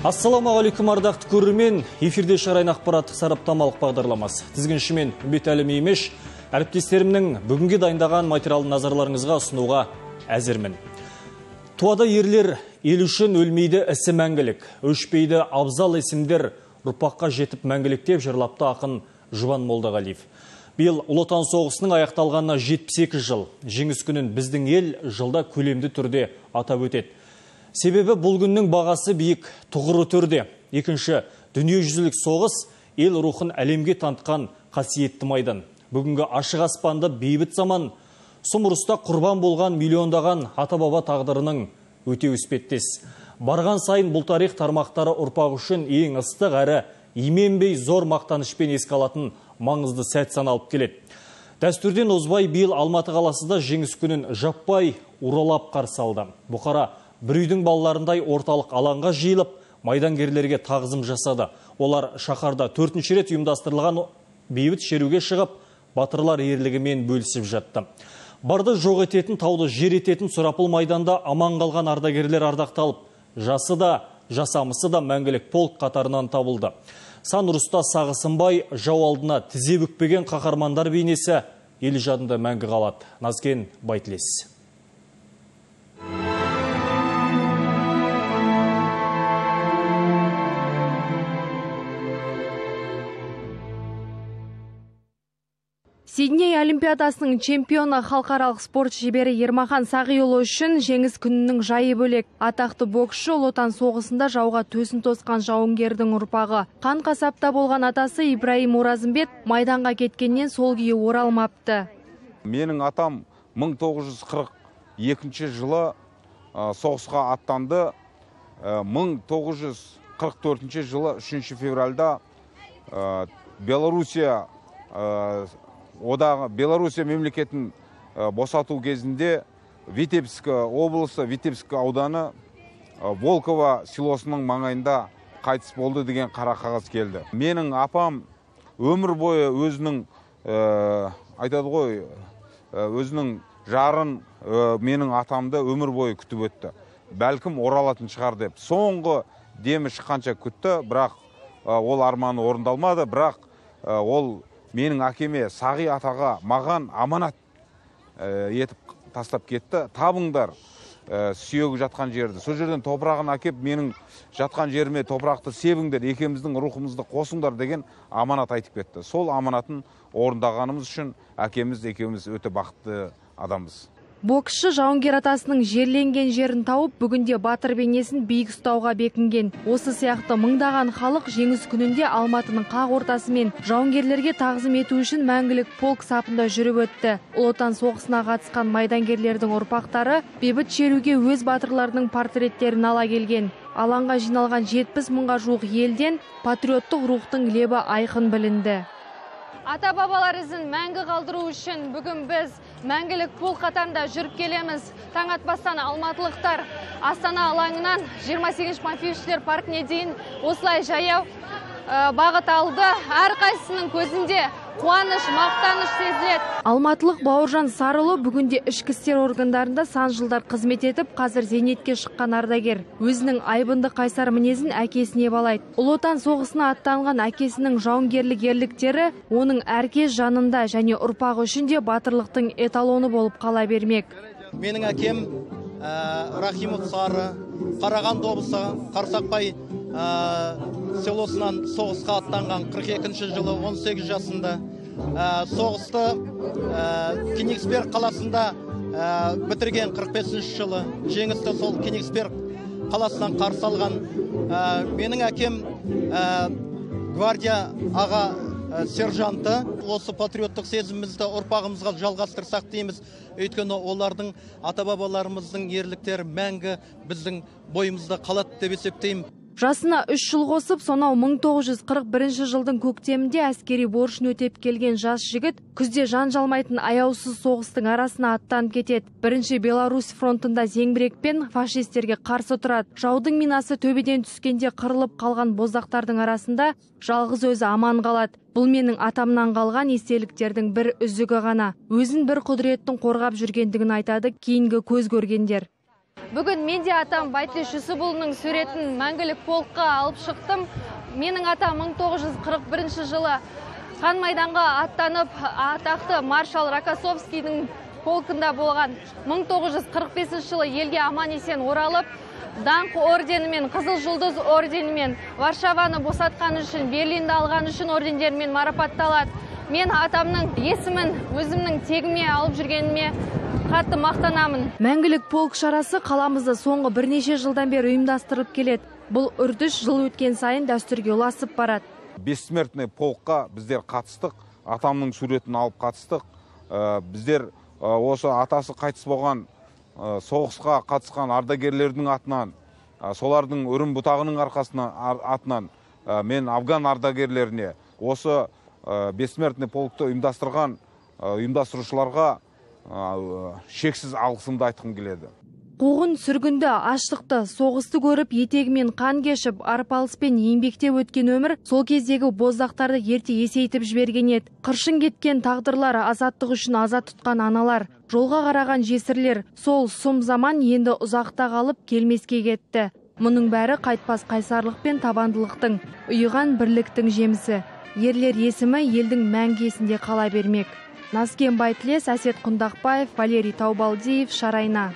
Ассалаумағалейкум ардақты көрермен, эфирде Шарайын ақпараттық сараптамалық бағдарламасы. Тізгіншімен Үмбетәлі Меймеш, әріптестерімнің бүгінге дайындаған материалын назарларыңызға ұсынуға әзірмін. Туада ерлер ел үшін өлмейді ісі мәңгілік, өшпейді абзал есімдер ұрпаққа жетіп мәңгіліктеп жырлапты ақын Жұбан Молдағалиев. Биыл Ұлы Отан соғысының аяқталғанына 72 жыл. Жеңіс күнін біздің ел жылда көлемді түрде атап өтеді. Себебі бұл күннің бағасы биік, тұғыры түрде. Екінші, дүниежүзілік соғыс ел рухын әлемге тантқан қасиетті майдан. Бүгінгі ашық аспанды бейбіт заман, сұм ұрыста құрбан болған миллиондаған ата-баба тағдырының өте өспеттес. Барған сайын бұл тарих тармақтары ұрпақ үшін ең ыстық әрі именбей зор мақтанышпен еске алатын маңызды сәт саналып келеді. Дәстүрден озбай биыл Алматы қаласында жеңіс күнін жаппай уралап қарсы алды. Бұқара бір үйдің балаларындай орталық алаңға жиылып, майдангерлерге тағзым жасады. Олар шаһарда 4-ші рет ұйымдастырылған бейбіт шеруге шығып, батырлар ерлігімен бөлісіп жатты. Барды жоқ ететін, тауды жер ететін сұрапыл майданда аман қалған ардагерлер ардақталып, жасы да, жасамысы да мәңгілік полк қатарынан табылды. Сан ұрыста сағысынбай, жау алдына тізе бүкпеген қаһармандар бейнесі ел жадында мәңгі қалады. Назген Байтілес. Сидней Олимпиадасының чемпионы халықаралық спорт шебері Ермахан Сағиұлы үшін жеңіс күнінің жайы бөлек. Атақты боксшы Ұлы Отан соғысында жауға төсін тосқан жауынгердің ұрпағы. Қан қасапта болған атасы Ибраим Оразымбет майданға кеткеннен сол күйі оралмапты. Менің атам 1942 жылы соғысқа аттанды. 1944 жылы 3 февральда Белоруссия мемлекетін босату кезінде Витебск облысы, Витебск ауданы Волково селосының маңайында қайтыс болды деген қара қағаз келді. Менің апам өмір бойы өзінің өзінің жарын менің атамды өмір бойы күтіп өтті. Бәлкім оралатын шығар деп. Соңғы демі шыққанша күтті, бірақ ол арманы орындалмады, бірақ ол менің әкеме, Сағи атаға, маған аманат етіп тастап кетті. Табыңдар сүйегі жатқан жерді. Сол жерден топырағын әкеп, менің жатқан жеріме топырақты себіңдер, екеміздің рухымызды қосыңдар деген аманат айтып кетті. Сол аманатын орындағанымыз үшін әкеміз, екеуміз өте бақытты адамбыз. Боксшы жауынгер атасының жерленген жерін тауып, бүгінде батыр бейнесін биік ұстауға бекінген. Осы сияқты мыңдаған халық жеңіс күнінде Алматының қақ ортасымен жауынгерлерге тағзым ету үшін мәңгілік полк сапында жүріп өтті. Ұлы Отан соғысына қатысқан майдангерлердің ұрпақтары бейбіт шеруге өз батырларының портреттерін ала келген. Алаңға жиналған 70 мыңға жуық елден патриоттық рухтың лебі айқын білінді. Ата-бабалар ізін мәңгі қалдыру үшін бүгін біз мәңгілік полк қатарында жүріп келеміз. Таң атпастан алматылықтар Астана алаңынан 28 Панфиловшілер паркіне дейін осылай жаяу бағыт алды. Әрқайсының көзінде қуаныш, мақтаныш сезіледі. Алматылық Бауыржан Сарылы бүгінде ішкі істер органдарында сан жылдар қызмет етіп, қазір зейнетке шыққан ардагер. Өзінің айбынды қайсар мінезін әкесіне балайды. Ұлы Отан соғысына аттанған әкесінің жауынгерлік ерліктері оның әркез жанында және ұрпағы үшін де батырлықтың эталоны болып қала бермек. Менің әкем Рахимов Сары, Қарағанды облысы Қарсақбай селосынан соғысқа аттанған 42 жылы 18 жасында. Соғысты Кенигсберг қаласында бітірген 45 жылы. Жеңісті сол Кенигсберг қаласынан қарсы алған. Менің әкем гвардия аға сержанты. Осы патриоттық сезімімізді ұрпағымызға жалғастырсақ дейміз. Өйткені олардың ата-бабаларымыздың ерліктері мәңгі біздің бойымызда қалады деп есептеймін. Жасына 3 жыл қосып, сонау 1941 жылдың көктемінде әскери борышын өтеп келген жас жігіт күзде жанжалмайтын аяусыз соғыстың арасына аттанып кетеді. Бірінші Беларусь фронтында зеңбірекпен фашистерге қарсы тұрады. Жаудың минасы төбеден түскенде қырылып қалған боздақтардың арасында жалғыз өзі аман қалады. Бұл менің атамнан қалған естеліктердің бір үзігі ғана. Өзін бір құдіреттің қорғап жүргендігін айтады кейінгі көз көргендер. Бүгін мен де атам Байтеш Жүсіпұлының суретін мәңгілік полкқа алып шықтым. Менің атам 1941 жылы қан майданға аттанып, атақты маршал Рокоссовскийдің полкында болған. 1945 жылы елге аман-есен оралып, даңқ орденімен, Қызыл жұлдыз орденімен, Варшаваны босатқан үшін, Берлинді алған үшін ордендермен марапатталады. Мен атамның есімін өзімнің тегіме алып жүргеніме қатты мақтанамын. Мәңгілік полк шарасы қаламызда соңғы бірнеше жылдан бері ұйымдастырылып келеді. Бұл үрдіс жыл өткен сайын дәстүрге ұласып барады. Бессмертный полкқа біздер қатыстық, атамның суретін алып қатыстық. Біздер осы атасы қайтыс болған соғысқа қатысқан ардагерлердің атынан, солардың өрім бұтағының атынан мен Афган ардагерлеріне, осы бессмертный полкты ұйымдастырушыларға шексіз алғысымды айтқым келеді. Қуғын сүргінді, аштықты, соғысты көріп, етегімен қан кешіп, арпалыспен еңбекте өткен өмір сол кездегі боздақтарды ерте есейтіп жіберген еді. Қыршын кеткен тағдырлар, азаттық үшін аза тұтқан аналар, жолға қараған жесірлер, сол сұм заман енді ұзақта қалып келмеске кетті. Мұның бәрі қайтпас қайсарлық пен табандылықтың, ұйыған бірліктің жемісі. Ерлер есімі елдің мәңгі есінде қала бермек. Назкен Байтілес, Әсет Құндақбаев, Валерий Таубалдиев, Шарайна.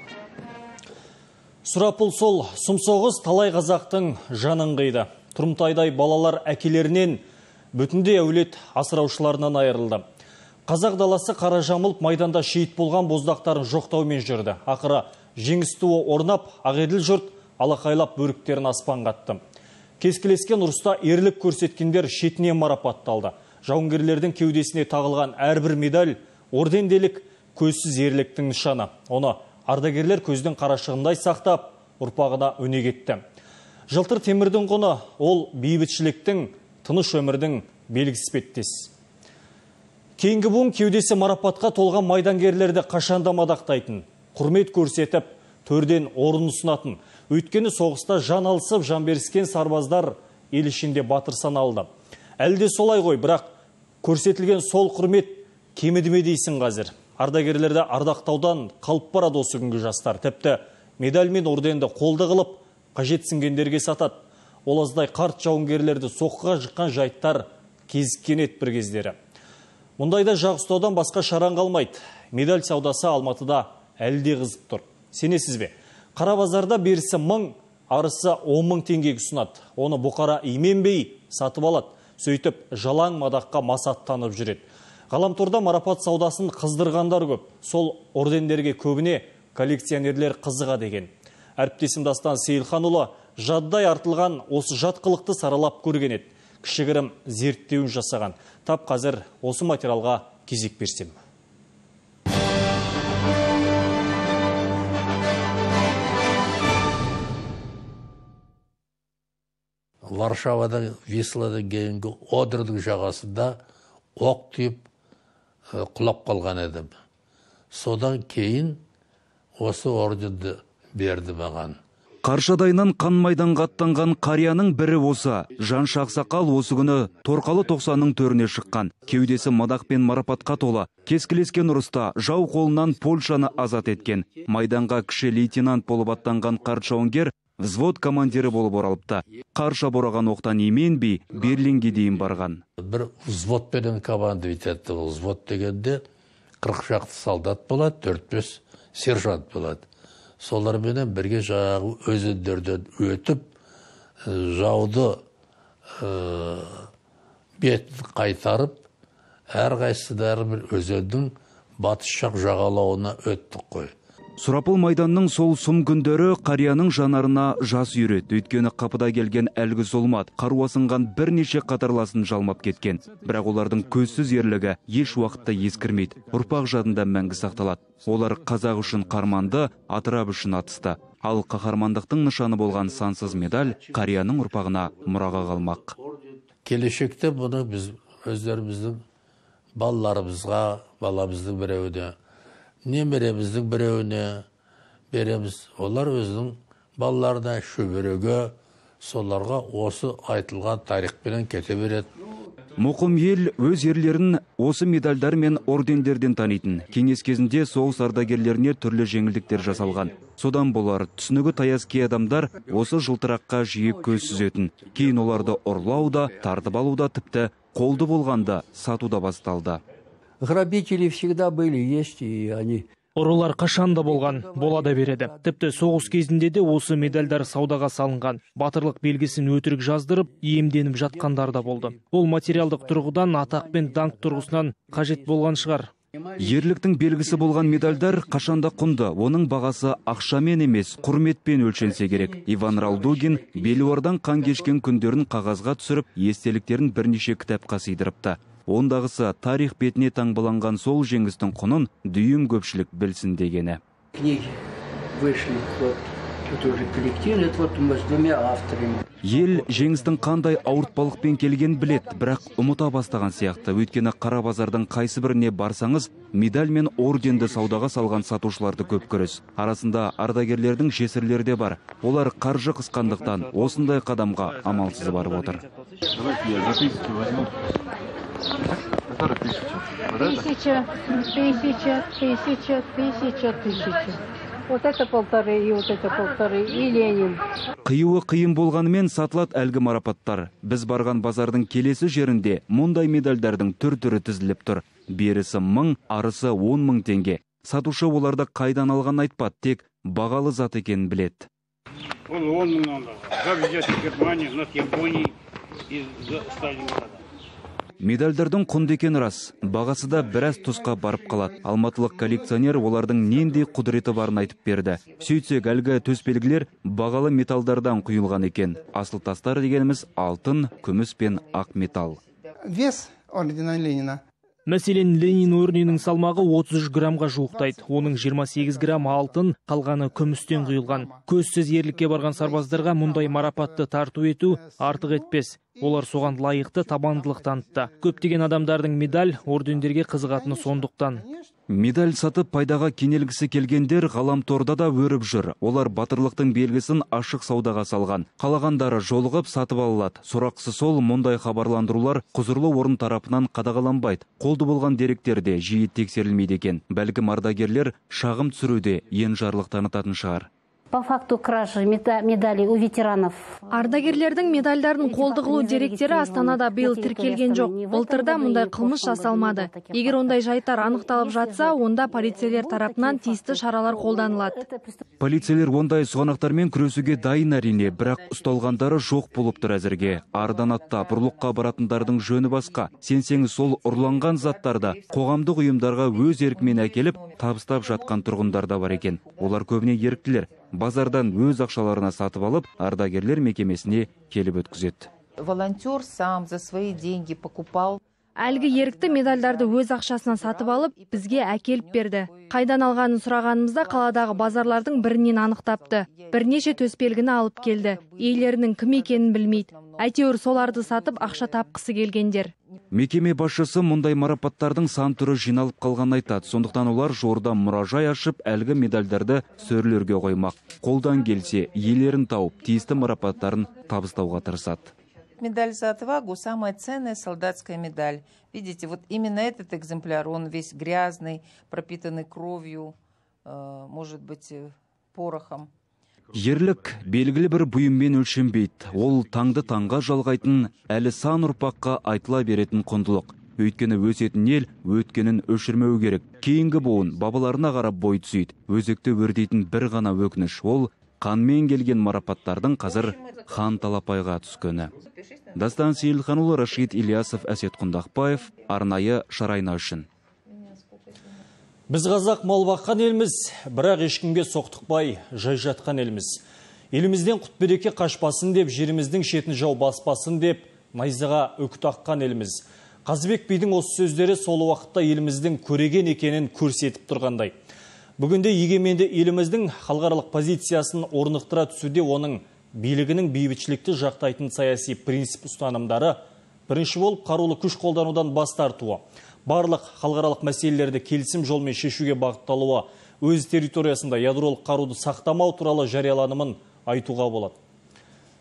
Сұрапыл сол сұмсоғыз талай қазақтың жанын қиды. Тұрымтайдай балалар әкелерінен, бүтіндей әулет асыраушыларынан айырылды. Қазақ даласы қара жамылып майданда шейіт болған боздақтарын жоқтаумен жүрді. Ақыры жеңіс туы орнап, ағеділ жұрт алақайлап бөріктерін аспан қатты. Кескілескен ұрыста ерлік көрсеткендер шетінен марапатталды. Жауынгерлердің кеудесіне тағылған әрбір медаль орденделік көзсіз ерліктің нышаны. Оны ардагерлер көздің қарашығындай сақтап, ұрпағына өнеге етті. Жылтыр темірдің құны ол бейбітшіліктің, тыныш өмірдің белгісі іспеттес. Кейінгі буын кеудесі марапатқа толған майдангерлерді қашанда мадақтайтын, құрмет көрсетіп, төрден орын ұсынатын. Өйткені соғыста жан алысып, жан беріскен сарбаздар ел ішінде батыр саналды. Әлде солай ғой, бірақ көрсетілген сол құрмет кеміді ме дейсің қазір. Ардагерлерді ардақтаудан қалып барады осы күнгі жастар. Тіпті медаль мен орденді қолды қылып, қажетсінгендерге сатады. Ол аздай қарт жауынгерлерді соққыға жыққан жайттар кезіккен ет бір кездері. Мұндайда жағыстаудан басқа шараң қалмайды. Медаль саудасы Алматыда әлде қызып тұр. Сенесіз бе? Қара базарда берісі 1000, арысы 10.000 теңгеге ұсынады. Оны бұқара именбей сатып алады. Сөйтіп, жалаң мадаққа масаттанып жүреді. Ғаламторда марапат саудасын қыздырғандар көп. Сол ордендерге көбіне коллекционерлер қызыға деген. Әріптесім Дастан Сейілханұлы жаддай артылған осы жат қылықты саралап көрген еді. Кішігірім зерттеуін жасаған. Тап қазір осы материалға кезек берсем. Варшавада, Вислада кейінгі Одрдың жағасында оқ түйіп құлап қалған едім. Содан кейін осы орденді берді маған. Қаршадайынан қан майданға аттанған қарияның бірі осы. Жаншы Ақсақал осы күні Торқалы 90-ның төріне шыққан. Кеудесі мадақ пен марапатқа тола. Кескілескен ұрыста жау қолынан Польшаны азат еткен. Майданға кіші лейтенант болып аттанған қарт жауынгер взвод командирі болып оралыпты. Қарша бораған оқтан именбей Берлинге дейін барған. Бір взвод пенен командовать етті. Взвод дегенде 40 шақты солдат болады, 4-5 сержант болады. Соларменен бірге жағы өзендерден өтіп, жауды бетін қайтарып, әрқайсыдары бір өзендің батыс жақ жағалауына өттік қой. Сұрапыл майданның сол сұм күндері қарияның жанарына жас үйрет. Өйткені қапыда келген әлгі зұлмат қаруасынған бірнеше қатарласын жалмап кеткен. Бірақ олардың көзсіз ерлігі еш уақытта ескірмейді. Ұрпақ жадында мәңгі сақталады. Олар қазақ үшін қарманды, атырап үшін атысты. Ал қаһармандықтың нышаны болған сансыз медаль қарияның ұрпағына мұраға қалмақ. Келешекте бұны біз өздеріміздің балаларымызға, баламыздың біреуіне, немереміздің біреуіне береміз. Олар өзінің балаларына шөбереге, соларға осы айтылған тарихпенен кете береді. Мұқым ел өз ерлерін осы медальдар мен ордендерден танитын. Кеңес кезінде соғыс ардагерлеріне түрлі жеңілдіктер жасалған. Содан болар түсінігі таяз кей адамдар осы жылтыраққа жиі көз сүзетін. Кейін оларды ұрлау да, тартып алу да, тіпті қолды болғанда сату да басталды. Грабители всегда были, есть, и они... Ұрылар қашанда болған, бола да береді. Тіпті соғыс кезінде де осы медальдар саудаға салынған. Батырлық белгісін өтірік жаздырып, иемденіп жатқандар да болды. Ол материалдық тұрғыдан, атақ пен даңқ тұрғысынан қажет болған шығар. Ерліктің белгісі болған медальдар қашанда құнды. Оның бағасы ақшамен емес, құрметпен өлшенсе керек. Иван Ралдугин Белуардан қан кешкен күндерін қағазға түсіріп, естеліктерін бірнеше кітапқа сыйдырыпты. Ондағысы тарих бетіне таңбаланған сол жеңістің құнын дүйім көпшілік білсін дегені. Книги вышли, это уже коллективный, вот мы с двумя авторами. Ел жеңістің қандай ауыртпалықпен келген білет, бірақ ұмыта бастаған сияқты. Өйткені қара базардың қайсы біріне барсаңыз, медаль мен орденді саудаға салған сатушыларды көп көресіз. Арасында ардагерлердің жесірлері де бар. Олар қаржы қысқандықтан осындай қадамға амалсыз барып отыр. Тысяча. Вот это 1,5, и вот это 1,5, и Ленин. Қиюы қиын болғанымен сатылат әлгі марапаттар. Біз барған базардың келесі жерінде мұндай медальдардың түр-түрі тізіліп тұр. Берісі 1000, арысы 10.000 теңге. Сатушы оларды қайдан алған айтпады, тек бағалы зат екенін білет. Ол 10.000 взяты Германия, нас Япония из Сталинграда. Медальдардың құнды екені рас, бағасы да біраз тұсқа барып қалады. Алматылық коллекционер олардың нендей құдіреті барын айтып берді. Сөйтсек, әлгі төсбелгілер бағалы металдардан құйылған екен. Асыл тастар дегеніміз алтын, күміс пен ақ металл. Вес ордена Ленина. Мәселен, Ленин орденінің салмағы 33 граммға жуықтайды. Оның 28 грамм алтын, қалғаны күмістен құйылған. Көзсіз ерлікке барған сарбаздарға мұндай марапатты тарту ету артық етпес. Олар соған лайықты табандылық танытты. Көптеген адамдардың медаль, ордендерге қызығатыны сондықтан. Медаль сатып пайдаға кенелгісі келгендер ғаламторда да өріп жүр. Олар батырлықтың белгісін ашық саудаға салған. Қалағандары жолығып сатып алылады. Сұрақсы сол, мұндай хабарландырулар құзырлы орын тарапынан қадағаланбайды. Қолды болған деректерде жиі тексерілмейді екен. Бәлкім ардагерлер шағым түсіруде енжарлық танытатын шығар. По факту кражи медалей у ветеранов. Ардагерлердің медальдарын қолды қылу деректері Астанада биыл тіркелген жоқ. Былтырда мұндай қылмыс жасалмады. Егер ондай жайттар анықталып жатса, онда полицейлер тарапынан тиісті шаралар қолданылады. Полицейлер ондай сұғанақтармен күресуге дайын әрине, бірақ ұсталғандары жоқ болып тұр әзірге. Ардан аттап, ұрлыққа баратындардың жөні басқа. Сенсеңіз сол ұрланған заттарды қоғамдық ұйымдарға өз еркімен әкеліп, табыстап жатқан тұрғындар да бар екен. Олар көбіне еріктілер. Базардан өз ақшаларына сатып алып, ардагерлер мекемесіне келіп өткізеді. Волонтер сам за свои деньги покупал. Әлгі ерікті медальдарды өз ақшасына сатып алып, бізге әкеліп берді. Қайдан алғанын сұрағанымызда қаладағы базарлардың бірінен анықтапты. Бірнеше төсбелгіні алып келді. Иелерінің кім екенін білмейді. Әйтеуір соларды сатып ақша тапқысы келгендер. Мекеме басшысы мұндай марапаттардың сан түрі жиналып қалған айтады. Сондықтан олар жуырда мұражай ашып, әлгі медальдарды сөрлерге қоймақ. Қолдан келсе, иелерін тауып, тиісті марапаттарын табыстауға тырысады. Медаль за отвагу – самая ценная солдатская медаль. Видите, вот именно этот экземпляр, он весь грязный, пропитанный кровью, может быть, порохом. Ерлік белгілі бір бұйыммен өлшенбейді. Ол таңды таңға жалғайтын, әлі сан ұрпаққа айтыла беретін құндылық. Өйткені өсетін ел өткенін өшірмеу керек. Кейінгі буын бабаларына қарап бой түзейді. Өзекті өрдейтін бір ғана өкініш. Ол қанмен келген марапаттардың қазір хан талапайға түскені. Дастан Сейілханұлы, Рашид Ильясов, Әсет Құндақбаев, арнайы Шарайна үшін. Біз қазақ мал баққан елміз, бірақ ешкімге соқтықпай жай жатқан елміз. Елімізден құт береке қашпасын деп, жеріміздің шетін жау баспасын деп, найзаға үкі таққан елміз. Қазыбек бидің осы сөздері сол уақытта еліміздің көреген екенін көрсетіп тұрғандай. Бүгінде егеменді еліміздің халықаралық позициясын орнықтыра түсуде оның билігінің бейбітшілікті жақтайтын саяси принцип ұстанымдары бірінші болып қарулы күш қолданудан бас тартуы, барлық халықаралық мәселелерді келісім жолмен шешуге бағытталуы, өз территориясында ядролық қаруды сақтамау туралы жарияланымын айтуға болады.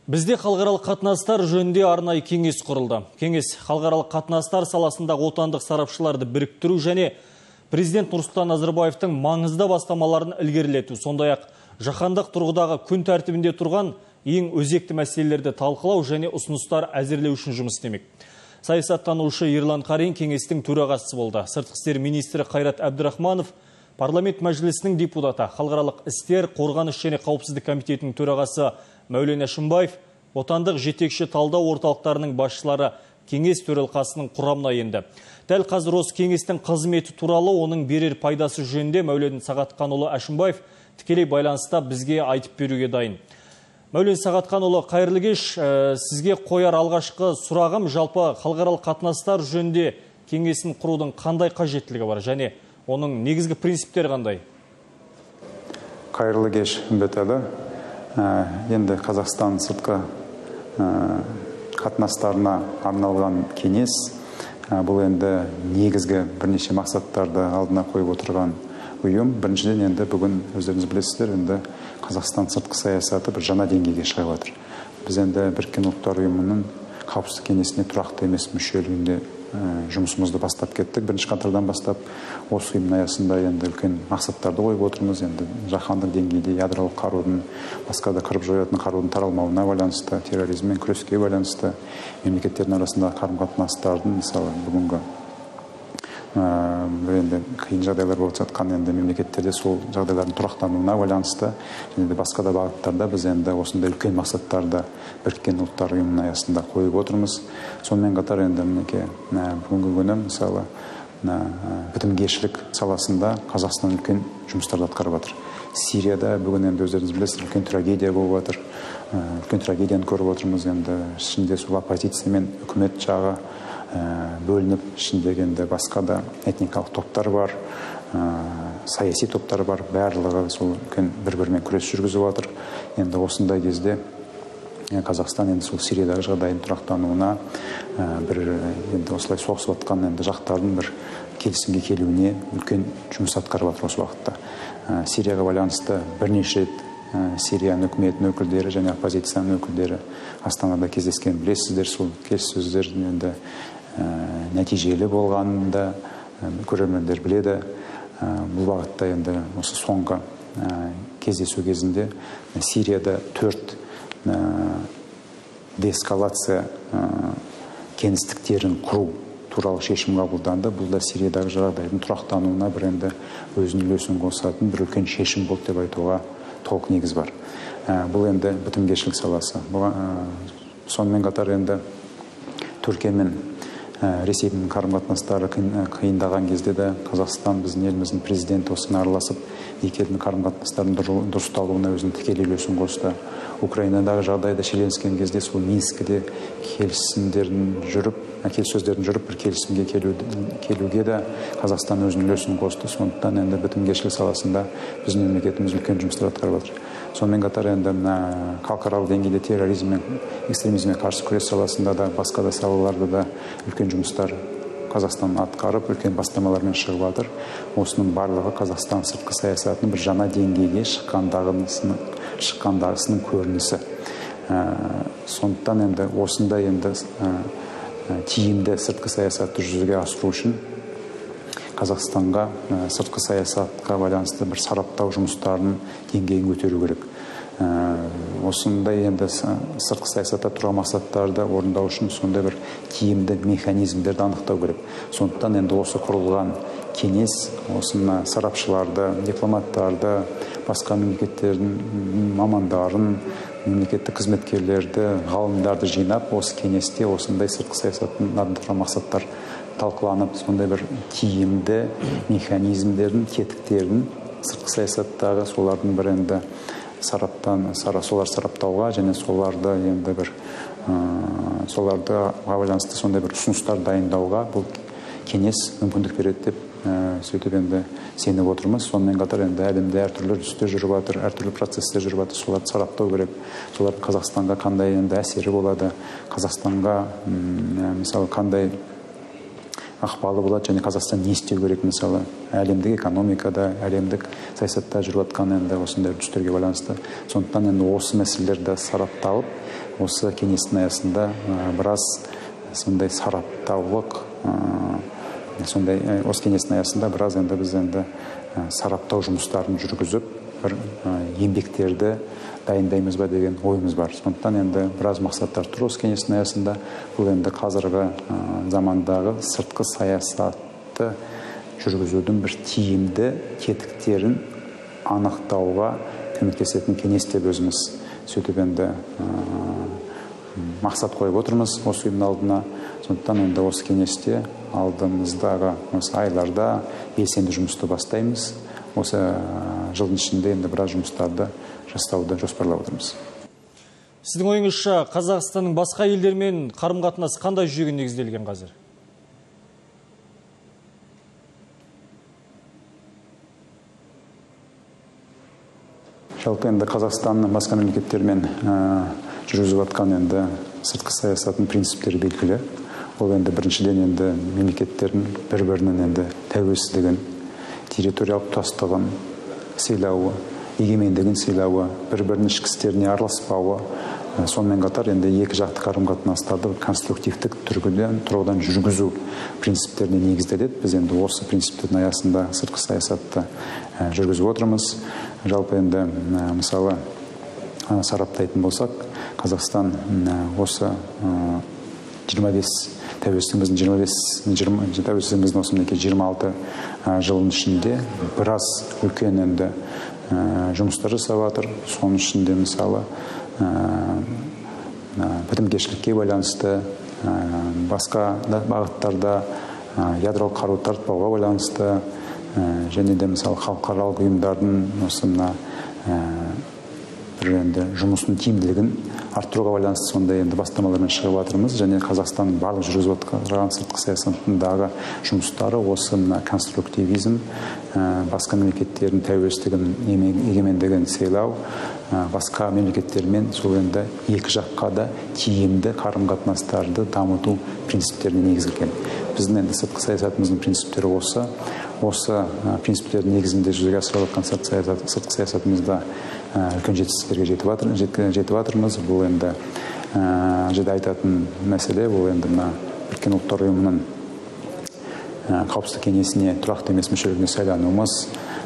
Бізде халықаралық қатынастар жөнінде арнайы кеңес құрылды. Кеңес халықаралық қатынастар саласындағы отандық сарапшыларды біріктіру және президент Нұрсұлтан Назарбаевтың маңызды бастамаларын ілгерілету, сондай-ақ жаһандық тұрғыдағы күн тәртібінде тұрған ең өзекті мәселелерді талқылау және ұсыныстар әзірлеу үшін жұмыс істемек. Саясаттанушы Ерлан Қарин кеңестің төрағасы болды. Сыртқы істер министрі Қайрат Әбдірахманов, парламент мәжілісінің депутаты, халықаралық істер, қорғаныс және қауіпсіздік комитетінің төрағасы Мәулен Әшімбаев, отандық жетекші талдау орталықтарының басшылары кеңес төралқасының құрамына енді. Дәл қазір осы кеңестің қызметі туралы, оның берер пайдасы жөнінде Мәулен Сағатханұлы Әшімбаев тікелей байланыста бізге айтып беруге дайын. Мәулен Сағатханұлы, қайырлы кеш. Сізге қояр алғашқы сұрағым, жалпы халықаралық қатынастар жөнінде кеңесін құрудың қандай қажеттілігі бар және оның негізгі принциптері қандай? Қайырлы кеш, үмбетәлі. Енді Қазақстан сыртқы қатынастарына арналған кеңес, бұл енді негізгі бірнеше мақсаттарды алдына қойып отырған ұйым. Біріншіден енді бүгін өздеріңіз білесіздер, енді Қазақстан сыртқы саясаты бір жаңа деңгейге шығып жатыр. Біз енді Біріккен ұлттар ұйымының қауіпсіздік кеңесіне тұрақты емес мүшелігінде жұмысымызды бастап кеттік. Бірінші қатардан бастап осы ұйымның аясында енді үлкен мақсаттарды қойып отырмыз. Енді жаһандық деңгейде ядролық қарудың, басқа да қырып жоятын қарудың таралмауына байланысты, терроризммен күреске байланысты, мемлекеттердің арасында қарым-қатынастардың, мысалы бүгінгі енді қиын жағдайлар болып жатқан енді мемлекеттерде сол жағдайлардың тұрақтануына байланысты және басқа да бағыттарда біз енді осындай үлкен мақсаттарды Біріккен ұлттар ұйымының аясында қойып отырмыз. Сонымен қатар енді бүгінгі күні мысалы бітімгершілік саласында Қазақстан үлкен жұмыстарды атқарып жатыр. Сирияда бүгін енді өздеріңіз білесіздер, үлкен трагедия болып жатыр. Үлкен трагедияны көріп отырмыз. Енді ішінде сол оппозиция мен үкімет жағы бөлініп, ішіндегі енді басқа да этникалық топтар бар, саяси топтар бар, барлығы сол бір-бірімен күрес жүргізіп жатыр. Енді осындай кезде Қазақстан енді сол Сириядағы жағдайдың тұрақтануына, бір енді осылай соғысып жатқан енді жақтардың бір келісімге келуіне үлкен жұмыс атқарып жатыр осы уақытта. Сирияға байланысты бірнеше рет Сирияның үкіметінің өкілдері және оппозицияның өкілдері Астанада кездескен, білесіздер, сол келіссөздер енді нәтижелі болғанында көрермендер біледі. Бұл бағытта енді осы соңғы кездесу кезінде Сирияда 4 деэскалация кеңістіктерін құру туралы шешім қабылданды. Бұл да Сириядағы жағдайдың тұрақтануына бір енді өзінің үлесін қосатын бір үлкен шешім болды деп айтуға толық негіз бар. Бұл енді бітімгершілік саласы. Сонымен қатар енді Түркия мен Ресейдің қарым-қатынастары қиындаған кезде де Қазақстан, біздің еліміздің президенті осыны араласып, екі елдің қарым-қатынастардың дұрысталуына өзінің тікелей үлесін қосты. Украинадағы жағдайда шиеленіскен кезде сол Минскіде келіссөздердің жүріп бір келісімге келуге де Қазақстан өзінің үлесін қосты. Сондықтан енді бітімгершілік саласында біздің мемлекетіміз үлкен жұмыстар атқарып жатыр. Сонымен қатар енді халықаралық деңгейде терроризм мен экстремизмге қарсы күрес саласында да, басқа да салаларда да үлкен жұмыстар Қазақстан атқарып, үлкен бастамалармен шығып жатыр. Осының барлығы Қазақстан сыртқы саясатының бір жаңа деңгейге шыққандағысының көрінісі. Сондықтан енді осындай енді тиімді сыртқы саясатты жүзеге асыру үшін Қазақстанға сыртқы саясатқа байланысты бір сараптау жұмыстарын деңгейін көтеру керек. Осындай енді сыртқы саясатта тұрған мақсаттарды орындау үшін сондай бір тиімді механизмдерді анықтау керек. Сондықтан енді осы құрылған кеңес осыны сарапшыларды, дипломаттарды, басқа мемлекеттердің мамандарын, мемлекеттік қызметкерлерді, ғалымдарды жинап, осы кеңесте осындай сыртқы саясаттың нақты мақсаттар талқыланып, сондай бір тиімді механизмдердің, тетіктердің сыртқы саясаттағы солардың бір енді солар сараптауға және соларды енді бір соларды байланысты сондай бір ұсыныстар дайындауға бұл кеңес мүмкіндік береді деп сөйтіп енді сеніп отырмыз. Сонымен қатар енді әлемде әртүрлі үрдістер жүріп жатыр, әртүрлі процестер жүріп жатыр, соларды сараптау керек. Солардың Қазақстанға қандай енді әсері болады, Қазақстанға мысалы қандай ықпалы болады, және Қазақстан не істеу керек, мысалы әлемдік экономикада, әлемдік саясатта жүріп жатқан енді осындай үрдістерге байланысты. Сондықтан енді осы мәселелерді сарапталып, осы кеңестің аясында біраз сондай сараптаулық, сондай осы кеңестің аясында біраз енді біз енді сараптау жұмыстарын жүргізіп, бір еңбектерді дайындаймыз ба деген ойымыз бар. Сондықтан енді біраз мақсаттар тұр осы кеңестің аясында. Бұл енді қазіргі замандағы сыртқы саясатты жүргізудің бір тиімді тетіктерін анықтауға көмектесетін кеңес деп өзіміз сөйтіп енді мақсат қойып отырмыз осы ұйымның алдына. Сондықтан енді осы кеңесте алдымыздағы осы айларда белсенді жұмысты бастаймыз. Осы жылдың ішінде енді біраз жұмыстарды жасауды жоспарлап отырмыз. Сіздің ойыңызша Қазақстанның басқа елдермен қарым-қатынасы қандай жүйеге негізделген қазір? Жалпы енді Қазақстанның басқа мемлекеттермен жүргізіп жатқан енді сыртқы саясаттың принциптері белгілі. Ол енді біріншіден енді мемлекеттердің бір-бірінің енді тәуелсіздігін, территориялық тұтастығын сыйлауы, егемендігін сыйлауы, бір-бірінің ішкі істеріне араласпауы, сонымен қатар енді екі жақты қарым-қатынастарды конструктивтік тұрғыдан жүргізу принциптеріне негізделеді. Біз енді осы принциптердің аясында сыртқы саясатты жүргізіп отырмыз. Жалпы енді мысалы сараптайтын болсақ, Қазақстан осы 25 тәуелсіздігіміздің осы 26 жылдың ішінде біраз үлкен енді жұмыстар жасап жатыр. Соның ішінде мысалы бітімгершілікке байланысты, басқа бағыттарда ядролық қару таратпауға байланысты, және де мысалы халықаралық ұйымдардың осы жұмысының тиімділігін арттыруға байланысты сондай енді бастамалармен шығып жатырмыз. Және Қазақстанның барлық жүргізіп жатқан сыртқы саясатындағы жұмыстары осы конструктивизм, басқа мемлекеттердің тәуелсіздігін, егемендігін сыйлау, басқа мемлекеттермен сол енді екі жаққа да тиімді қарым-қатынастарды дамыту принциптеріне негізделген. Біздің енді сыртқы саясатымыздың принциптері осы принциптердің негізінде жүзеге асырылып жатқан сыртқы саясатымызда үлкен жетістіктерге жетіп жатырмыз. Бұл енді жиі айтатын мәселе, бұл енді Біріккен ұлттар ұйымының қауіпсіздік кеңесіне тұрақты емес мүшелігіне сайлануымыз,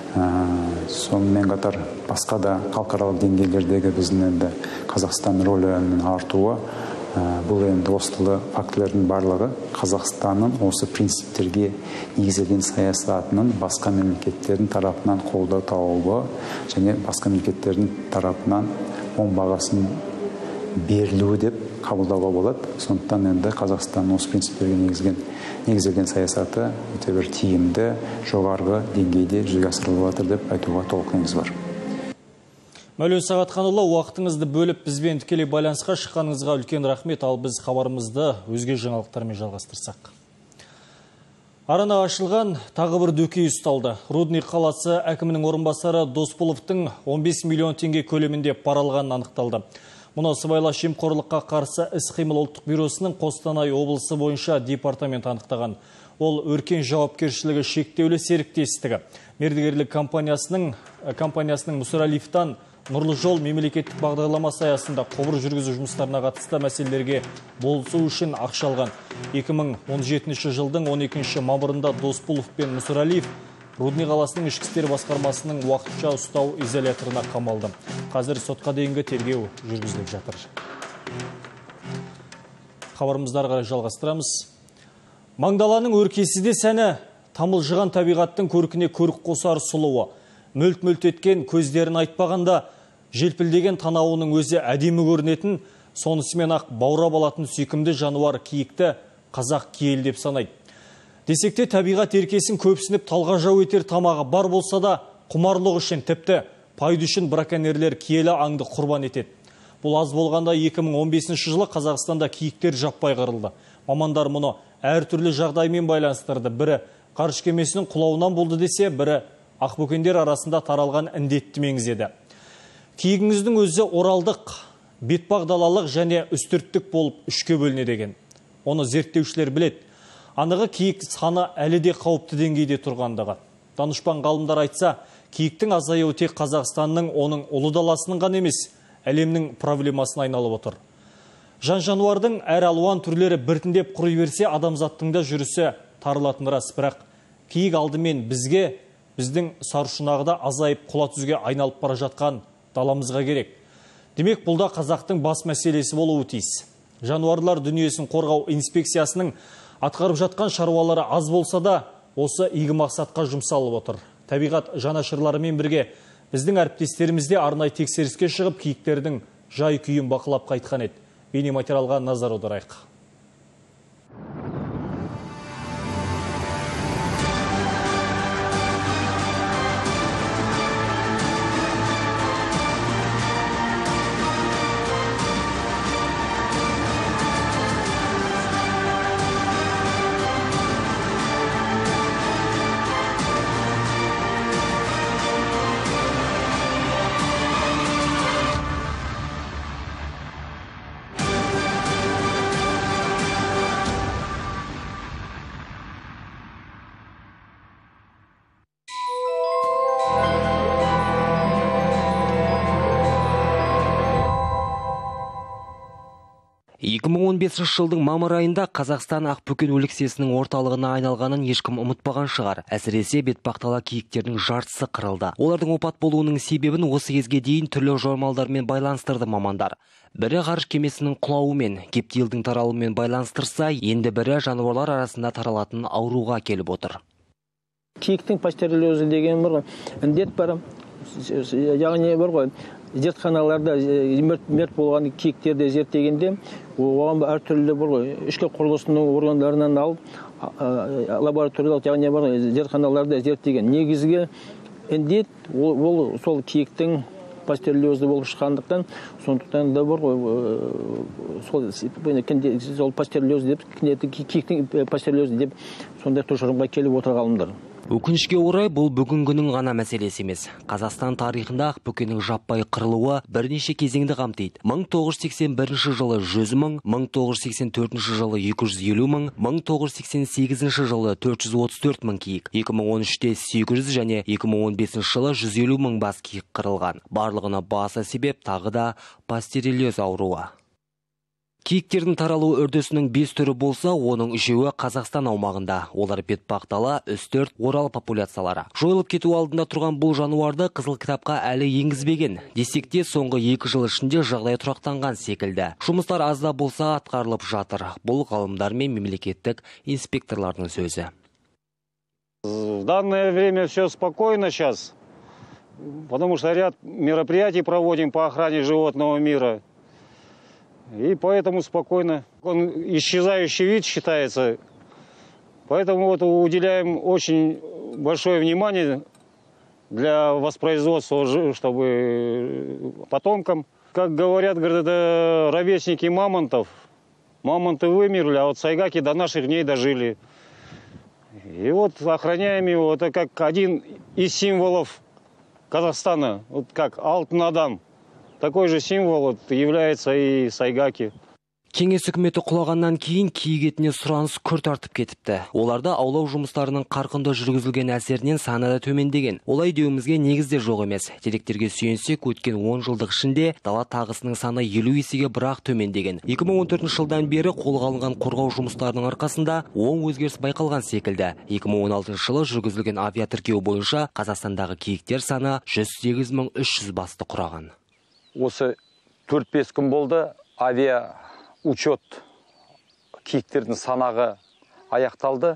сонымен қатар басқа да халықаралық деңгейлердегі біздің енді Қазақстан рөлінің артуы. Бұл енді осы фактілердің барлығы Қазақстанның осы принциптерге негізделген саясатының басқа мемлекеттердің тарапынан қолдау табуы және басқа мемлекеттердің тарапынан оң бағасын берілуі деп қабылдауға болады. Сондықтан енді Қазақстанның осы принциптерге негізделген саясаты өте бір тиімді, жоғарғы деңгейде жүзеге асырылып жатыр деп айтуға толық негіз бар. Мәулен Сағатханұлы, уақытыңызды бөліп бізбен тікелей байланысқа шыққаныңызға үлкен рахмет. Ал біз хабарымызды өзге жаңалықтармен жалғастырсақ. Арана ашылған тағы бір дөкей ұсталды. Рудный қаласы әкімінің орынбасары Досполовтың 15 миллион теңге көлемінде пара алғаны анықталды. Мұны сыбайлас жемқорлыққа қарсы іс-қимыл ұлттық бюросының Қостанай облысы бойынша департамент анықтаған. Ол өркен жауапкершілігі шектеулі серіктестігі. Мердігерлік компаниясының Мүсірәлиевтан Нұрлы жол мемлекеттік бағдарламасы аясында құбыр жүргізу жұмыстарына қатысты мәселелерге болысу үшін ақша алған. 2017 жылдың 12 мамырында Досполов пен Мүсірәлиев Рудный қаласының ішкі істер басқармасының уақытша ұстау изоляторына қамалды. Қазір сотқа дейінгі тергеу жүргізіліп жатыр. Хабарымыздарға жалғастырамыз. Маңдаланың өркесі де сәні, тамылжыған табиғаттың көркіне көрік қосар сұлуы. Мөлт-мөлт еткен көздерін айтпағанда, желпілдеген танауының өзі әдемі көрінетін, сонысымен ақ баурап алатын сүйкімді жануар киікті қазақ киелі деп санайды. Десекте табиғат еркесін көпсініп талғажау етер тамағы бар болса да, құмарлық үшін тіпті пайда үшін браконьерлер киелі аңды құрбан етеді. Бұл аз болғанда 2015 жылы Қазақстанда киіктер жаппай қырылды. Мамандар мұны әртүрлі жағдаймен байланыстырды. Бірі ғарыш кемесінің құлауынан болды десе, бірі ақбөкендер арасында таралған індетті меңзеді. Киігіңіздің өзі оралдық, бетпақ далалық және үстірттік болып үшке бөліне деген. Оны зерттеушілер біледі. Анығы киік саны әлі де қауіпті деңгейде тұрғандығы. Данышпан ғалымдар айтса, киіктің азаюы тек Қазақстанның, оның ұлы даласының ғана емес, әлемнің проблемасына айналып отыр. Жан-жануардың әр алуан түрлері біртіндеп құрай берсе, адамзаттың да жүрісі тарылатын рас. Бірақ киік алдымен бізге, біздің сарышұнағыда азайып құла түзге айналып бара жатқан даламызға керек. Демек, бұл да қазақтың бас мәселесі болуы тиіс. Жануарлар дүниесін қорғау инспекциясының атқарып жатқан шаруалары аз болса да, осы игі мақсатқа жұмсалып отыр. Табиғат жанашырларымен бірге біздің әріптестерімізде арнайы тексеріске шығып, киіктердің жай күйін бақылап қайтқан еді. Бейнематериалға назар аударайық. Жылдың мамыр айында Қазақстан Ақбөкен өлексесінің орталығына айналғанын ешкім ұмытпаған шығар. Әсіресе бетпақтала киіктердің жартысы қырылды. Олардың опат болуының себебін осы кезге дейін түрлі жормалдармен байланыстырды мамандар. Бірі ғарыш кемесінің құлауымен, гептилдің таралуымен байланыстырса, енді бірі жануарлар арасында таралатын ауруға келіп отыр. Киіктің пастереллезі деген бір індет бар. Яғни бар ғой, зертханаларда мерт болған киіктерді зерттегенде, оған әртүрлі бір ғой, ішкі құрылысының органдарынан алып, лабораториялық, яғни бар зертханаларда зерттеген. Негізгі індет ол сол киіктің пастереллезі болып шыққандықтан, сондықтан да бар ғой, сол пастереллез деп, киіктің пастереллезі деп сондай тұжырымға келіп отырғанымдар. Өкінішке орай, бұл бүгінгінің ғана мәселесі емес. Қазақстан тарихында Ақбөкеннің жаппай қырылуы бірнеше кезеңді қамтиды. 1981 жылы 100 мың, 1984 жылы 250 мың, 1988 жылы 434 мың киік, 2013-те 800 және 2015 жылы 150 мың бас киік қырылған. Барлығына баса себеп тағы да пастереллез ауруы. Киіктердің таралу үрдісінің 5 түрі болса, оның 3-і Қазақстан аумағында. Олар бетпақтала, үстірт, орал популяциялары. Жойылып кету алдында тұрған бұл жануарды қызыл кітапқа әлі енгізбеген. Десекте соңғы 2 жыл ішінде жағдай тұрақтанған секілді. Жұмыстар аз да болса атқарылып жатыр. Бұл ғалымдар мен мемлекеттік инспекторлардың сөзі. В данное время все спокойно сейчас, потому что ряд мероприятий проводим по охране животного мира. И поэтому спокойно. Он исчезающий вид считается. Поэтому вот уделяем очень большое внимание для воспроизводства, чтобы потомкам. Как говорят, это ровесники мамонтов. Мамонты вымерли, а вот сайгаки до наших дней дожили. И вот охраняем его. Это как один из символов Казахстана. Вот как алтын адам. Такой же символ является и сайгаки. Кеңес үкіметі құлағаннан кейін киік етіне сұраныс күрт артып кетіпті. Оларда аулау жұмыстарының қарқынды жүргізілген әсерінен саны да төмендеген. Олай деуімізге негізде жоқ емес. Деректерге сүйенсек, өткен 10 жылдық ішінде дала тағысының саны 50 есеге бірақ төмендеген. 2014 жылдан бері қолға алынған қорғау жұмыстарының арқасында оң өзгеріс байқалған секілді. 2016 жылы жүргізілген авиатіркеу бойынша Қазақстандағы киіктер саны 108.300 басты құраған. Осы 4-5 күн болды, авиа учет киіктердің санағы аяқталды.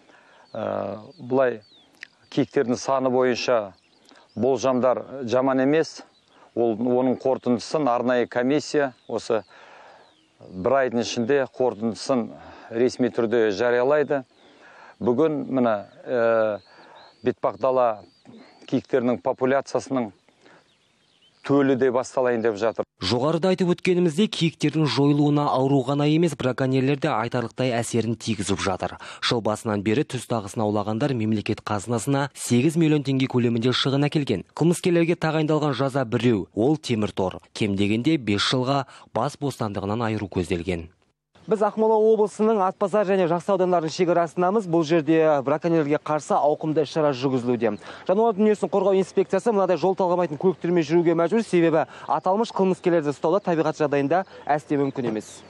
Бұлай киіктердің саны бойынша болжамдар жаман емес. Оның қорытындысын арнайы комиссия осы бір айдың ішінде қорытындысын ресми түрде жариялайды. Бүгін мына бетпақдала киіктерінің популяциясының төлі де басталайын деп жатыр. Жоғарыда айтып өткенімізде киіктердің жойылуына ауру ғана емес, браконьерлер де айтарлықтай әсерін тигізіп жатыр. Жыл басынан бері түз тағысын аулағандар мемлекет қазынасына 8 миллион теңге көлемінде шығын әкелген. Қылмыскерлерге тағайындалған жаза біреу, ол темір тор. Кем дегенде 5 жылға бас бостандығынан айыру көзделген. Біз Ақмола облысының Атбасар және Жақсы аудандарының шекарасындамыз. Бұл жерде браконьерлерге қарсы ауқымды іс-шара жүргізілуде. Жануар дүниесін қорғау инспекциясы мынадай жол талғамайтын көліктермен жүруге мәжбүр, себебі аталмыш қылмыскерлерді ұстауда табиғат жағдайында әсте мүмкін емес.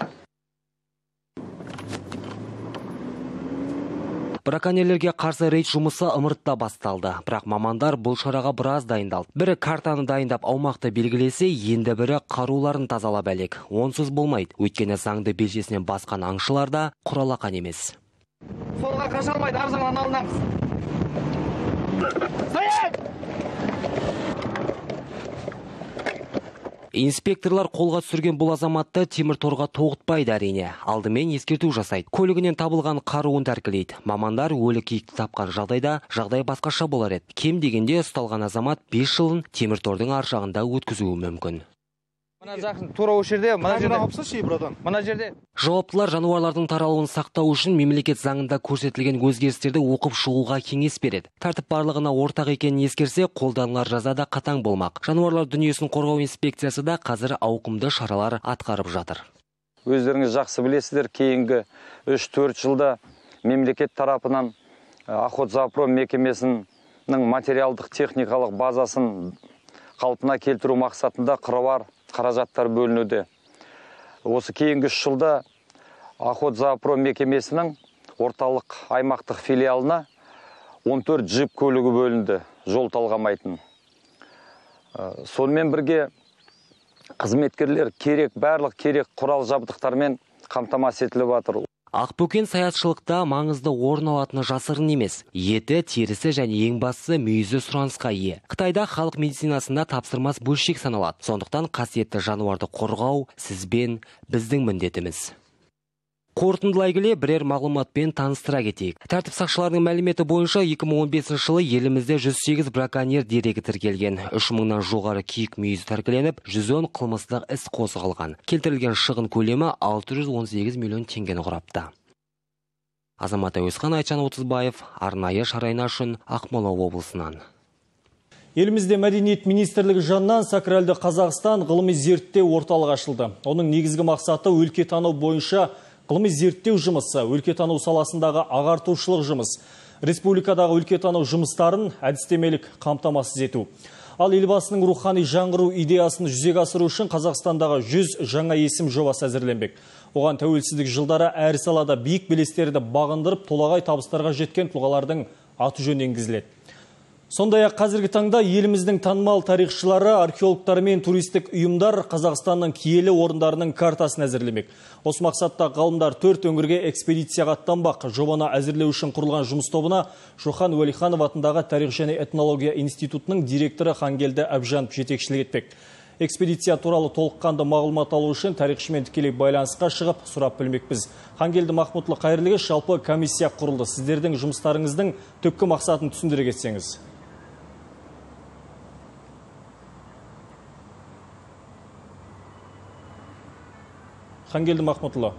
Браконьерлерге қарсы рейд жұмысы ымыртта басталды. Бірақ мамандар бұл шараға біраз дайындалды. Бірі картаны дайындап аумақты белгілесе, енді бірі қаруларын тазалап әлек. Онсыз болмайды. Өйткені заңды белшесінен басқан аңшылар да құралақан емес. Солға қаша алмайды, ар жағынан алынамыз. Стоять! Инспекторлар қолға түсірген бұл азаматты темір торға тоғытпайды әрине. Алдымен ескерту жасайды. Көлігінен табылған қаруын тәркілейді. Мамандар өлі киікті тапқан жағдайда жағдай басқаша болар еді. Кем дегенде ұсталған азамат 5 жылын темір тордың ар жағында өткізуі мүмкін. Жауаптылар жануарлардың таралуын сақтау үшін мемлекет заңында көрсетілген өзгерістерді оқып шығуға кеңес береді. Тәртіп барлығына ортақ екенін ескерсе, қолданылар жаза да қатаң болмақ. Жануарлар дүниесін қорғау инспекциясы да қазір ауқымды шаралар атқарып жатыр. Өздеріңіз жақсы білесіздер, кейінгі 3-4 жылда мемлекет тарапынан Охотзоопром мекемесінің материалдық техникалық базасын қалпына келтіру мақсатында қыруар қаражаттар бөлінуде. Осы кейінгі 3 жылда Охотзоопром мекемесінің орталық аймақтық филиалына 14 джип көлігі бөлінді, жол талғамайтын. Сонымен бірге қызметкерлер барлық керек құрал жабдықтармен қамтамасыз етіліп жатыр. Ақбөкен саятшылықта маңызды орын алатыны жасырын емес. Еті, терісі және ең бастысы мүйізі сұранысқа ие. Қытайда халық медицинасында тапсырмас бөлшек саналады. Сондықтан қасиетті жануарды қорғау сізбен біздің міндетіміз. Қорытындылай келе бірер мағлұматпен таныстыра кетейік. Тәртіп сақшыларының мәліметі бойынша 2015 жылы елімізде 108 браконьер дерегі тіркелген. 3000-нан жоғары киік мүйізі тәркіленіп, 110 қылмыстық іс қозғалған. Келтірілген шығын көлемі 618 миллион теңгені құрапты. Азамат Әуесхан, Айтжан Отызбаев, арнайы шарайна үшін Ақмола облысынан. Елімізде мәдениет министрлігі жанынан Сакралды Қазақстан ғылыми зерттеу орталығы ашылды. Оның негізгі мақсаты өлкетану бойынша ғылыми зерттеу жұмысы, өлкетану саласындағы ағартушылық жұмыс, республикадағы өлкетану жұмыстарын әдістемелік қамтамасыз ету. Ал елбасының рухани жаңғыру идеясын жүзеге асыру үшін Қазақстандағы 100 жаңа есім жобасы әзірленбек. Оған тәуелсіздік жылдары әр салада биік белестерді бағындырып, толағай табыстарға жеткен тұлғалардың аты жөні енгізіледі. Сондай-ақ қазіргі таңда еліміздің танымал тарихшылары, археологтар мен туристік ұйымдар Қазақстанның киелі орындарының картасын әзірлемек. Осы мақсатта ғалымдар 4 өңірге экспедицияға аттанбақ. Жобаны әзірлеу үшін құрылған жұмыс тобына Шохан Уәлиханов атындағы Тарих және этнология институтының директоры Хангелді Әбжанов жетекшілік етпек. Экспедиция туралы толыққанды мағлұмат алу үшін тарихшымен тікелей байланысқа шығып, сұрап білмекпіз. Хангелді Махмұтлы қайырлы кеш, жалпы комиссия құрылды. Сіздердің жұмыстарыңыздың түпкі мақсатын түсіндіре кетсеңіз. Хангелді Махмұтлы.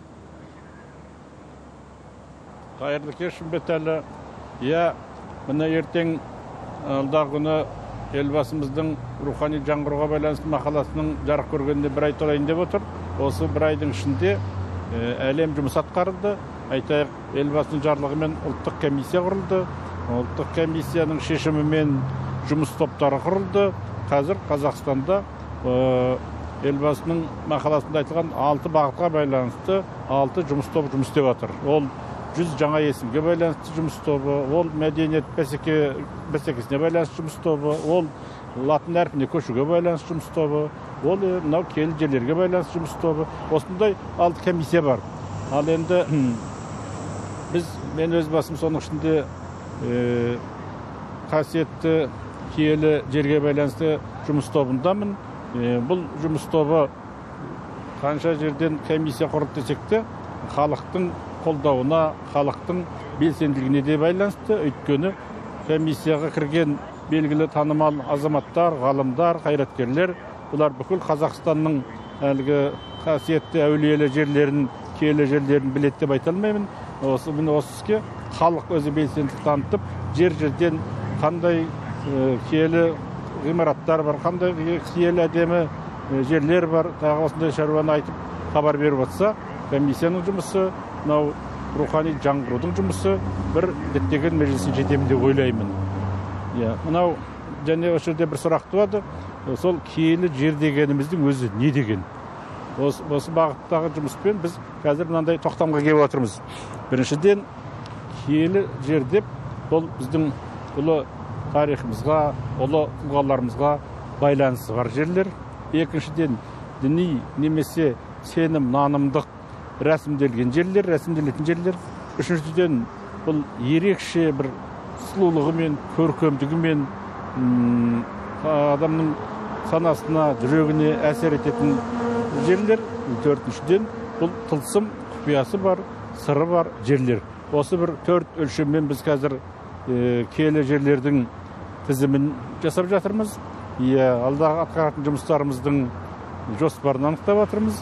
Қайырлы кеш, Үмбетәлі. Міне ертең алдағы күні елбасымыздың рухани жаңғыруға байланысты мақаласының жарық көргеніне бір ай толайын деп отыр. Осы бір айдың ішінде әлем жұмыс атқарылды. Айтайық, елбасының жарлығымен ұлттық комиссия құрылды. Ұлттық комиссияның шешімімен жұмыс топтары құрылды. Қазір Қазақстанда елбасының мақаласында айтылған 6 бағытқа байланысты 6 жұмыс тобы жұмыс істеп жатыр. Ол 100 жаңа есімге байланысты жұмыс тобы, ол мәдениет бәсекесіне байланысты жұмыс тобы, ол латын әрпіне көшуге байланысты жұмыс тобы, ол мынау киелі жерлерге байланысты жұмыс тобы. Осындай 6 комиссия бар. Ал енді мен өз басым соның ішінде қасиетті киелі жерге байланысты жұмыс тобындамын. Бұл жұмыс тобы қанша жерден комиссия құрылды десек те, халықтың қолдауына, халықтың белсенділігіне де байланысты. Өйткені комиссияға кірген белгілі танымал азаматтар, ғалымдар, қайраткерлер, бұлар бүкіл Қазақстанның әлгі қасиетті әулиелі жерлерін, киелі жерлерін біледі деп айта алмаймын. Осы іске халық өзі белсенділік танытып, жер-жерден қандай киелі ғимараттар бар, қандай киелі әдемі жерлер бар, тағы осындай шаруаны айтып хабар беріп жатса, комиссияның жұмысы, мынау рухани жаңғырудың жұмысы бір діттеген мәжілісін жетемін деп ойлаймын. Мынау және осы жерде бір сұрақ туады, сол киелі жер дегеніміздің өзі не деген? Осы бағыттағы жұмыспен біз қазір мынандай тоқтамға келіп отырмыз. Біріншіден, киелі жер деп, бұл біздің ұлы тарихымызға, ұлы тұлғаларымызға байланысы бар жерлер. Екіншіден, діни немесе сенім, нанымдық рәсімделген жерлер, рәсімделетін жерлер. Үшіншіден, бұл ерекше бір сұлулығымен, көркемдігімен адамның санасына, жүрегіне әсер ететін жерлер. Төртіншіден, бұл тылсым құпиясы бар, сыры бар жерлер. Осы бір төрт өлшеммен біз қазір киелі жерлердің тізімін жасап жатырмыз. Алдағы атқаратын жұмыстарымыздың жоспарын анықтап жатырмыз.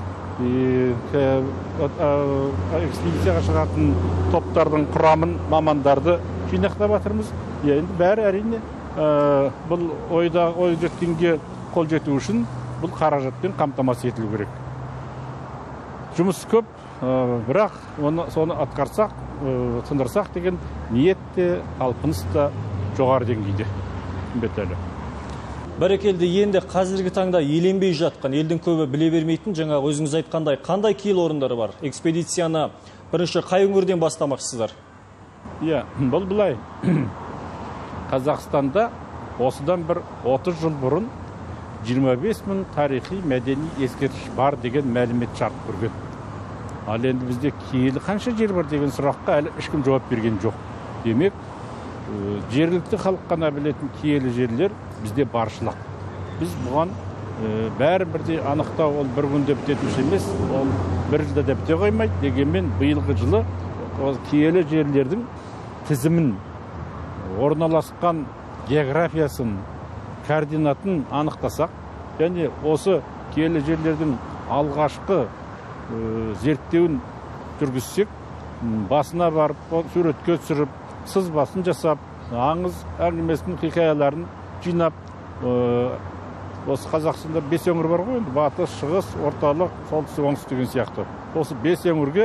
Экспедицияға шығатын топтардың құрамын, мамандарды жинақтап жатырмыз. Енді бәрі әрине бұл ой жеткенге қол жету үшін бұл қаражатпен қамтамасыз етілу керек. Жұмыс көп, бірақ соны атқарсақ, тындырсақ деген ниетте, талпыныс та жоғары деңгейде. Бәрекелді, енді қазіргі таңда еленбей жатқан, елдің көбі біле бермейтін, жаңағы өзіңіз айтқандай, қандай киелі орындары бар? Экспедицияны бірінші қай өңірден бастамақсыздар? Бұл бұлай. Қазақстанда осыдан бір 30 жыл бұрын 25 мың тарихи мәдени ескерткіш бар деген мәлімет жарық көрген. Ал енді бізде киелі қанша жер бар деген сұраққа әлі ешкім жауап берген жоқ. Демек, жергілікті халық қана білетін киелі жерлер бізде баршылық. Біз бұған бәрі бірдей анықтау, ол бір күнде бітетін емес, ол бір жылда да біте қоймайды. Дегенмен биылғы жылы киелі жерлердің тізімін, орналасқан географиясын, координатын анықтасақ, және осы киелі жерлердің алғашқы зерттеуін жүргізсек, басына барып, суретке түсіріп, сызбасын жасап, аңыз әңгімесінің хикаяларын жинап, осы Қазақстанда 5 өңір бар ғой, батыс, шығыс, орталық, солтүстік, оңтүстік деген сияқты. Осы 5 өңірге,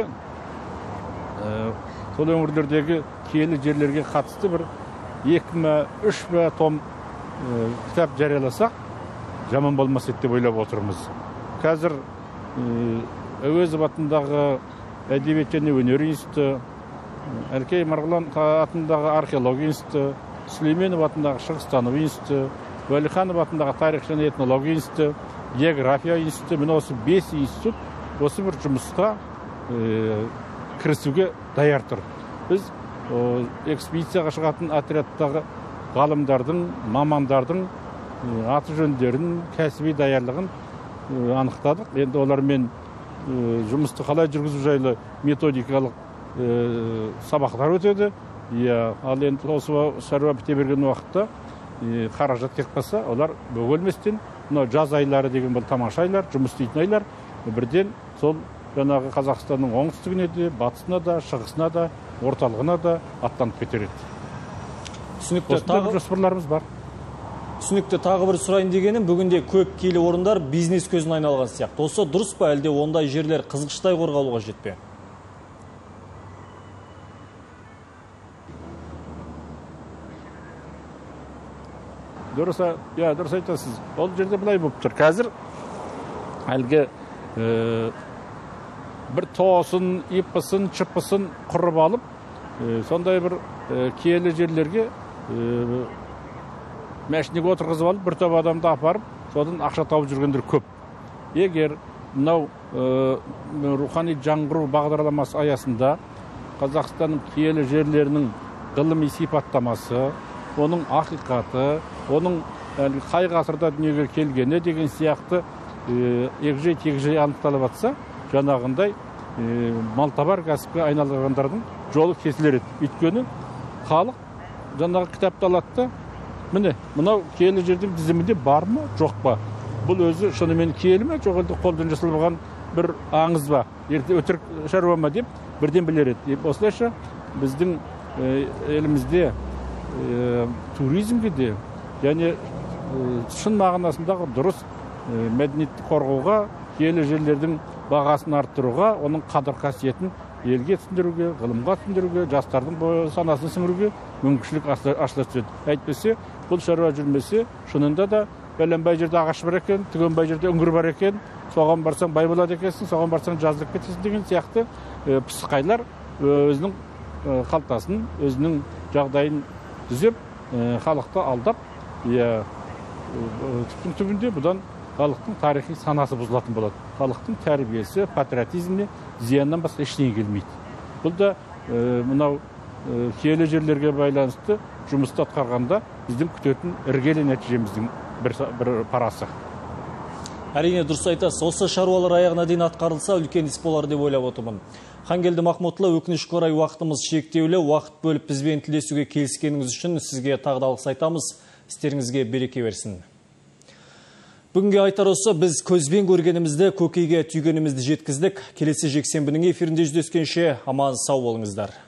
сол өңірлердегі киелі жерлерге қатысты бір 2-3 том кітап жарияласақ, жаман болмас еді деп ойлап отырмыз. Қазір Әуезов атындағы әдебиет және өнер институты, Әлкей Марғұлан атындағы археология институты, Сүлейменов атындағы шығыстану институты, Уәлиханов атындағы тарих және этнология институты, география институты, міне осы 5 институт осы бір жұмысқа кірісуге даяр тұр. Біз экспедицияға шығатын отрядтағы ғалымдардың, мамандардың аты жөндерін, кәсіби даярлығын анықтадық. Енді олармен жұмысты қалай жүргізу жайлы методикалық сабақтар өтеді. Ал енді осы шаруа біте берген уақытта қаражат кетіп қалса, олар бөгелместен, жаз айлары деген бұл тамаша айлар, жұмыс істейтін айлар, бірден сол жаңағы Қазақстанның оңтүстігіне де, батысына да, шығысына да, орталығына да аттанып кетер еді. Осындай жоспарларымыз бар. Түсінікті, тағы бір сұрайын дегенім, бүгінде көп киелі орындар бизнес көзін айналған сияқты. Осы дұрыс па, әлде ондай жерлер қызғыштай қорғалуға жетпе? Дұрыс айтасыз. Ол жерде бұлай болып тұр. Қазір әлгі бір тосын, ипысын, чыпысын құрып алып, сондай бір киелі жерлерге мәшінеге отырғызып алып, бір топ адамды апарып, содан ақша тауып жүргендер көп. Егер мынау рухани жаңғыру бағдарламасы аясында Қазақстанның киелі жерлерінің ғылыми сипаттамасы, оның ақиқаты, оның қай ғасырда дүниеге келгені деген сияқты егжей-тегжей анықталып жатса, жаңағындай малтабар кәсіпке айналғандардың жолы кесілер еді. Өйткені халық жаңағы кітапты алады да, міне, мынау киелі жердің тізімінде бар ма, жоқ па? Бұл өзі шынымен киелі ме, жоқ әлде қолдан жасалған бір аңыз ба, өтірік шаруа ма деп бірден білер еді. Осылайша біздің елімізде туризмге де, және шын мағынасындағы дұрыс мәдениетті қорғауға, киелі жерлердің бағасын арттыруға, оның қадір қасиетін елге түсіндіруге, ғылымға түсіндіруге, жастардың санасын сіңіруге мүмкіншілік ашыла түседі. Әйтпесе, бұл шаруа жүрмесе, шынында да бәленбай жерде ағаш бар екен, түгенбай жерде үңгір бар екен, соған барсаң бай болады екенсің, соған барсаң жазылып кетесің деген сияқты пысықайлар өзінің қалтасын, өзінің жағдайын түзеп, халықты алдап, түптің-түбінде бұдан халықтың тарихи санасы бұзылатын болады. Халықтың тәрбиесі, патриотизміне зияннан басқа ештеңе келмейді. Бұл да мынау киелі жерлерге байланысты жұмысты атқарғанда біздің күтетін іргелі нәтижеміздің бір парасы. Әрине дұрыс айтасыз, осы шаруалар аяғына дейін атқарылса үлкен іс болар деп ойлап отырмын. Хангелді Махмұтұлы, өкінішке орай уақытымыз шектеулі, уақыт бөліп бізбен тілдесуге келіскеніңіз үшін сізге тағы да алғыс айтамыз. Істеріңізге береке берсін. Бүгінге айтар осы, біз көзбен көргенімізді, көкейге түйгенімізді жеткіздік. Келесі жексенбінің эфирінде жүздескенше аман сау болыңыздар.